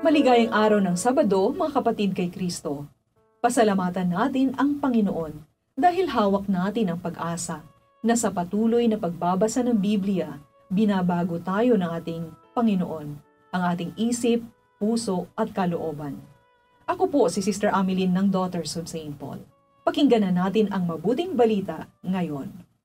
Maligayang araw ng Sabado, mga kapatid kay Kristo. Pasalamatan natin ang Panginoon dahil hawak natin ang pag-asa na sa patuloy na pagbabasa ng Biblia, binabago tayo ng ating Panginoon, ang ating isip, puso at kalooban. Ako po si Sister Ameline ng Daughters of St. Paul. Pakinggan na natin ang mabuting balita ngayon.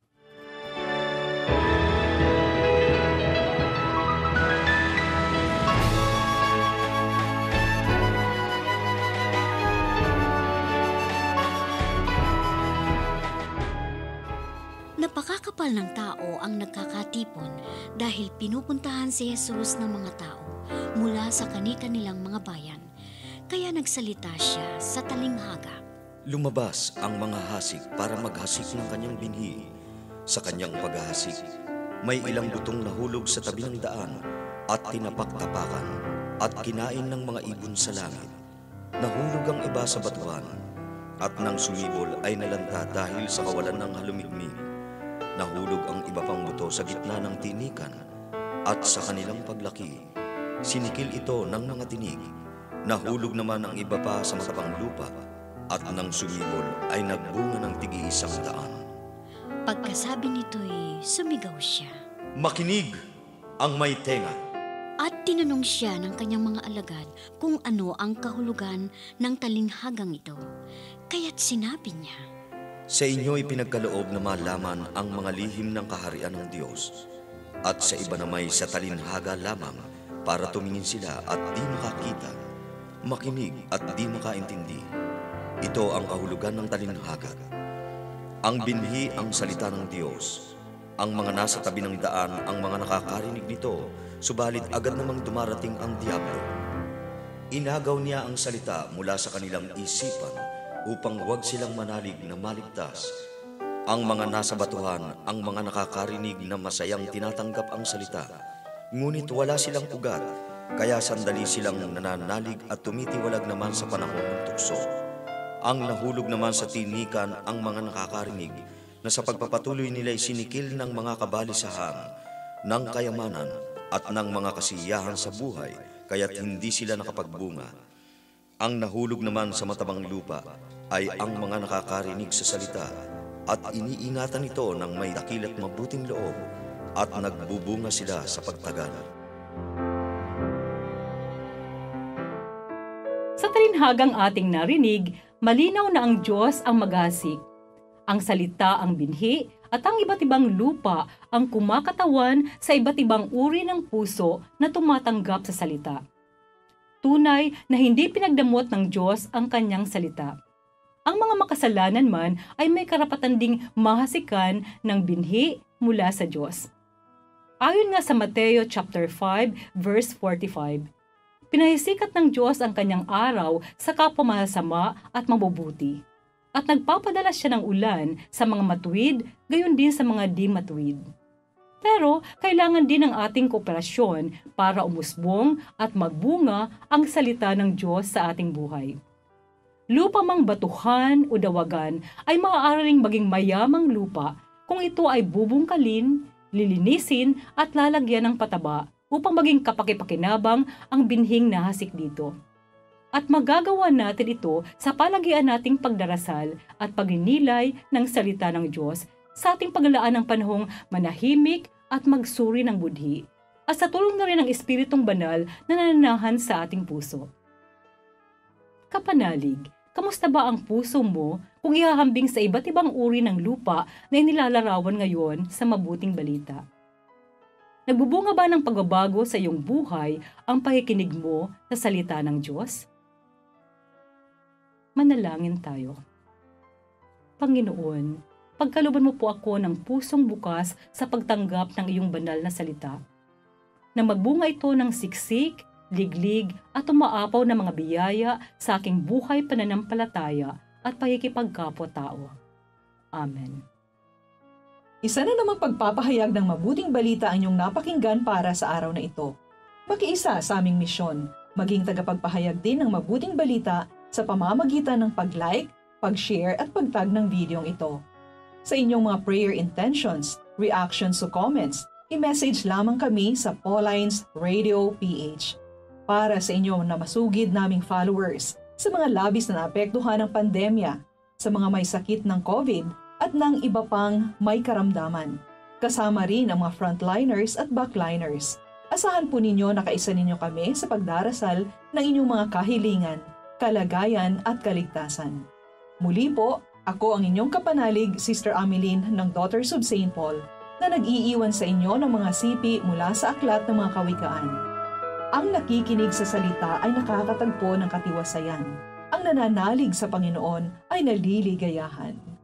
Napakakapal ng tao ang nagkakatipon dahil pinupuntahan si Jesus ng mga tao mula sa kani-kanilang mga bayan. Kaya nagsalita siya sa talinghaga. Lumabas ang mga hasik para maghasik ng kanyang binhi. Sa kanyang paghahasik, may ilang butong nahulog sa tabi ng daan at tinapak-tapakan at kinain ng mga ibon sa langit. Nahulog ang iba sa batuhan at nang sumibol ay nalanta dahil sa kawalan ng halumigmig. Nahulog ang iba pang buto sa gitna ng tinikan at sa kanilang paglaki, sinikil ito ng mga tinig. Nahulog naman ang iba pa sa matabang lupa at nang sumibol ay nagbunga ng tig-iisang daan. Pagkasabi nito'y sumigaw siya. Makinig ang may tenga! At tinanong siya ng kanyang mga alagad kung ano ang kahulugan ng talinghagang ito. Kaya't sinabi niya, Sa inyo ipinagkaloob na malaman ang mga lihim ng kaharian ng Diyos, at sa iba na may sa talinhaga lamang para tumingin sila at di makakita, makinig at di makaintindi. Ito ang kahulugan ng talinhaga. Ang binhi ang salita ng Diyos. Ang mga nasa tabi ng daan ang mga nakakarinig nito, subalit agad namang dumarating ang diablo. Inagaw niya ang salita mula sa kanilang isipan, upang huwag silang manalig na maligtas. Ang mga nasa batuhan, ang mga nakakarinig na masayang tinatanggap ang salita, ngunit wala silang ugat, kaya sandali silang nananalig at tumitiwalag naman sa panahon ng tukso. Ang nahulog naman sa tinikan ang mga nakakarinig, na sa pagpapatuloy nila'y sinikil ng mga kabalisahan, ng kayamanan at ng mga kasiyahan sa buhay, kaya't hindi sila nakapagbunga. Ang nahulog naman sa matabang lupa ay ang mga nakakarinig sa salita at iniingatan ito ng may dakil at mabuting loob at nagbubunga sila sa pagtagal. Sa talinhagang ating narinig, malinaw na ang Diyos ang maghasik. Ang salita ang binhi at ang iba't ibang lupa ang kumakatawan sa iba't ibang uri ng puso na tumatanggap sa salita. Tunay na hindi pinagdamot ng Diyos ang kanyang salita. Ang mga makasalanan man ay may karapatan ding mahasikan ng binhi mula sa Diyos. Ayon nga sa Mateo chapter 5 verse 45, pinahisikat ng Diyos ang kanyang araw sa kapwa masama at mabubuti, at nagpapadala siya ng ulan sa mga matuwid, gayon din sa mga di matuwid. Pero kailangan din ng ating kooperasyon para umusbong at magbunga ang salita ng Diyos sa ating buhay. Lupa mang batuhan o dawagan ay maaaring maging mayamang lupa kung ito ay bubungkalin, lilinisin at lalagyan ng pataba upang maging kapakipakinabang ang binhing nahasik dito. At magagawa natin ito sa palagian nating pagdarasal at pagninilay ng salita ng Diyos sa ating paglalaan ng panahong manahimik at magsuri ng budhi, at sa tulong na rin ng Espiritong Banal na nananahan sa ating puso. Kapanalig, kamusta ba ang puso mo kung ihahambing sa iba't ibang uri ng lupa na inilalarawan ngayon sa mabuting balita? Nagbubunga ba ng pagbabago sa iyong buhay ang pakikinig mo sa salita ng Diyos? Manalangin tayo. Panginoon, pagkalooban mo po ako ng pusong bukas sa pagtanggap ng iyong banal na salita, na magbunga ito ng siksik, liglig at umaapaw na mga biyaya sa aking buhay pananampalataya at pakikipagkapwa-tao. Amen. Isa na namang pagpapahayag ng mabuting balita ang inyong napakinggan para sa araw na ito. Makiisa sa aming misyon, maging tagapagpahayag din ng mabuting balita sa pamamagitan ng pag-like, pag-share at pag-tag ng videong ito. Sa inyong mga prayer intentions, reactions o comments, i-message lamang kami sa Paulines Radio PH. para sa inyo na masugid naming followers, sa mga labis na naapektuhan ng pandemya, sa mga may sakit ng COVID at ng iba pang may karamdaman. Kasama rin ang mga frontliners at backliners. Asahan po ninyo na kaisa ninyo kami sa pagdarasal ng inyong mga kahilingan, kalagayan at kaligtasan. Muli po, ako ang inyong kapanalig, Sister Ameline ng Daughters of St. Paul, na nag-iiwan sa inyo ng mga sipi mula sa aklat ng mga kawikaan. Ang nakikinig sa salita ay nakakatagpo ng katiwasayan. Ang nananalig sa Panginoon ay naliligayahan.